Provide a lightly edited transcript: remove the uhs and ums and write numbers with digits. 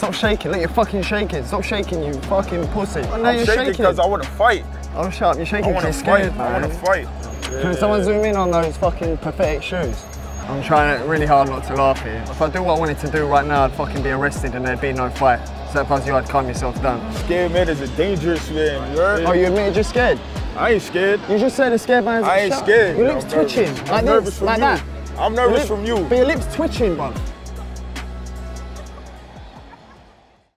stop shaking. Look, you're fucking shaking. Stop shaking, you fucking pussy. No, I'm shaking because I want to fight. Oh, shut up. You're shaking because you're scared, man. I want to fight. Can someone zoom in on those fucking pathetic shoes? I'm trying really hard not to laugh here. If I do what I wanted to do right now, I'd fucking be arrested and there'd be no fight. So if I was you, I'd calm yourself down. Scared man is a dangerous man, you heard? Oh, you admitted you're scared? I ain't scared. You just said a scared man. I ain't scared. Your lips twitching, like this, like that. I'm nervous from you. But your lips twitching, bro.